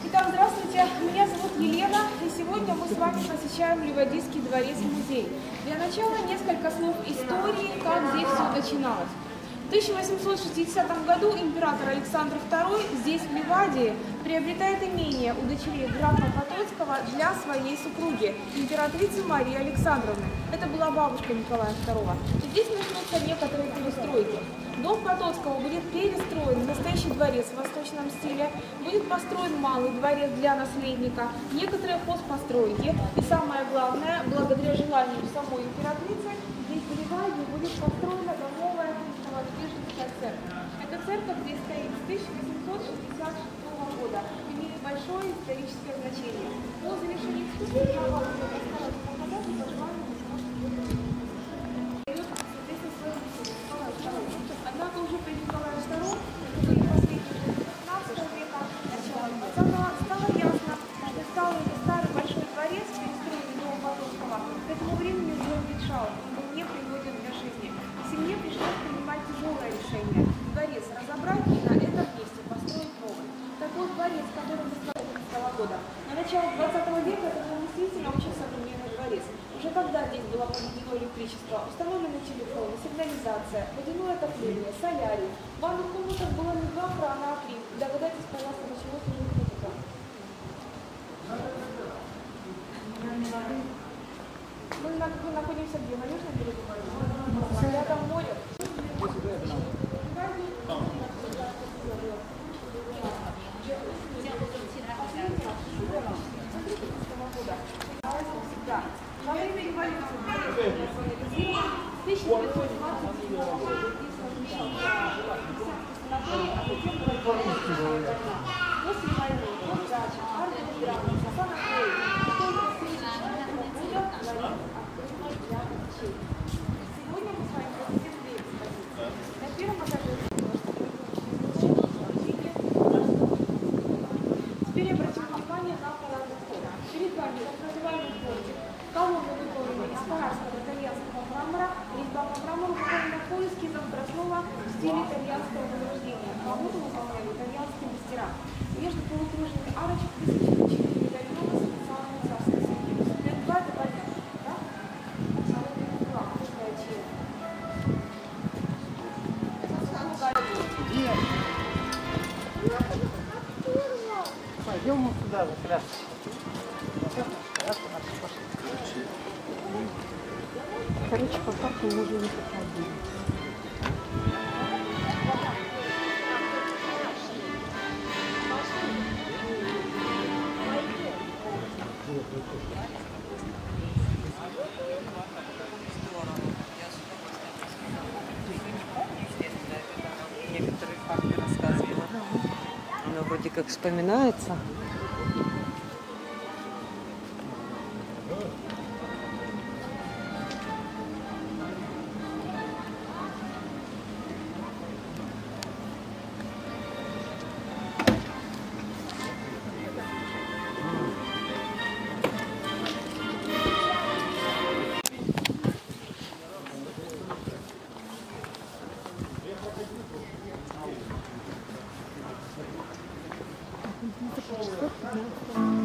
Итак, здравствуйте, меня зовут Елена, и сегодня мы с вами посещаем Ливадийский дворец-музей. Для начала несколько слов истории, как здесь все начиналось. В 1860 году император Александр II здесь, в Ливадии, приобретает имение у дочерей графа Потоцкого для своей супруги, императрицы Марии Александровны. Это была бабушка Николая II. И здесь начнутся некоторые перестройки. Дом Потоцкого будет перестроен в настоящий дворец в восточном стиле, будет построен малый дворец для наследника, некоторые хозпостройки. И самое главное, благодаря желанию самой императрицы, здесь в Ливадии будет построена новая новодвиженская церковь. Эта церковь здесь стоит с 1866 года, имеет большое историческое значение. По завершении экскурсии я вам рассказала показать и пожелаю. Однако уже при Николае II, это были последние 15 века, начало 20-го, стало ясно, что старый большой дворец, перестроенный дом Потоцкого, к этому времени уже уменьшал, он не приводит для жизни. И семье пришлось принимать тяжелое решение. Дворец разобрать и на этом месте построить новый. Такой дворец, который мы строили 15 года. На начало 20 века это был действительно очень современный дворец. Уже когда здесь было проведено электричество, установлены телефоны, сигнализация, водяное отопление, солярий. В ванных комнатах было не 2 крана, а 3. Догадайтесь, пожалуйста, началось уже критика. Мы находимся где? На южном берегу? Рядом море. Во время революции в 1920 году здесь размещался санаторий, а затем была после войны, дача, армия, граница, санаторий. Только с 1934 года дворец открыт для посещения. Сегодня мы с вами посетим 2 экспозиции. На первом этаже теперь обратим внимание на парадный вход. Перед вами так называемый портик. Колонны выполнены из карарского итальянского мрамора, резьба по мрамору выполнена по эскизам Краснова в стиле итальянского возрождения. Работу выполняли итальянские мастера. Между полукружными арочек высечены 4 медальона с специальной царской святыней. Для 2 это понятно, да? Народный угла, такая чья. Пойдем мы сюда, вот раз. Короче, по факту мы уже не подходили. Некоторые факты рассказывала. Оно вроде как вспоминается. Thank you.